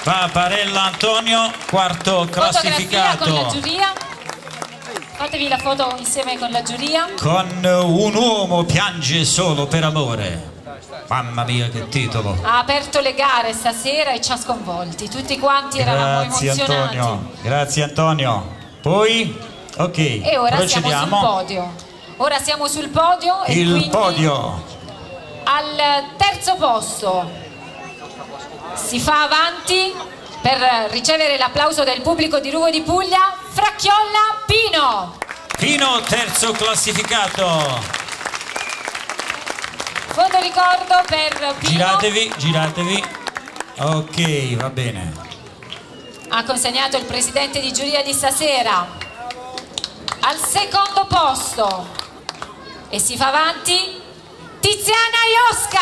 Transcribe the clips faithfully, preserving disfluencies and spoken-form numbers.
Paparella Antonio, quarto classificato. Con la giuria. Fatevi la foto insieme con la giuria. Con Un uomo piange solo per amore. Mamma mia, che titolo. Ha aperto le gare stasera e ci ha sconvolti. Tutti quanti eravamo Grazie emozionati. Antonio. Grazie Antonio. Poi, ok, e ora procediamo. siamo sul podio. Ora siamo sul podio. E Il quindi podio. Al terzo posto si fa avanti per ricevere l'applauso del pubblico di Ruvo di Puglia, Fracchiolla Pino. Pino, terzo classificato. Foto ricordo per Pino. Giratevi, giratevi. Ok, va bene. Ha consegnato il presidente di giuria di stasera. Al secondo posto e si fa avanti Tiziana Iosca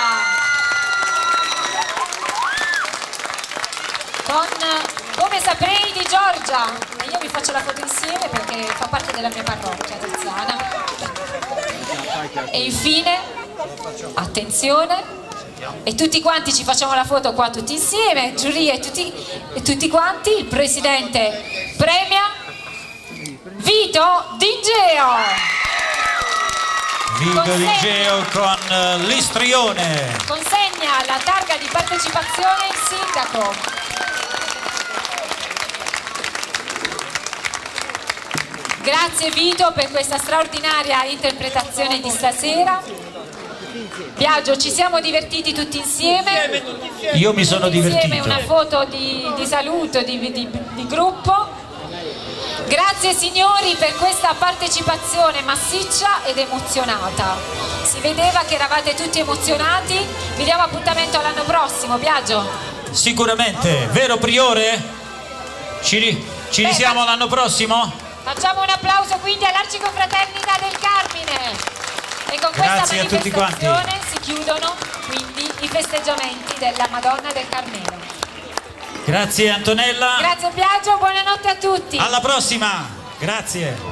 con Come saprei di Giorgia. E io vi faccio la foto insieme perché fa parte della mia parrocchia, Tiziana. E infine, attenzione, e tutti quanti ci facciamo la foto qua tutti insieme, giuria e tutti, e tutti quanti, il presidente premia Vito Dingeo. Vito Dingeo con l'istrione. Consegna la targa di partecipazione il sindaco. Grazie Vito per questa straordinaria interpretazione di stasera. Biagio, ci siamo divertiti tutti insieme. Io mi sono tutti divertito. Insieme una foto di, di saluto, di, di, di gruppo. Grazie signori per questa partecipazione massiccia ed emozionata. Si vedeva che eravate tutti emozionati. Vi diamo appuntamento all'anno prossimo, Biagio. Sicuramente, vero Priore? Ci, ri ci risiamo l'anno prossimo? Facciamo un applauso quindi all'Arciconfraternita del Carmine. E con Grazie questa manifestazione si chiudono quindi i festeggiamenti della Madonna del Carmelo. Grazie Antonella. Grazie Biagio, buonanotte a tutti. Alla prossima. Grazie.